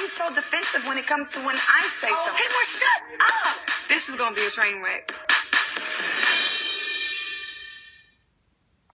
you so defensive when it comes to when I say something? Timur, shut up! This is gonna be a train wreck.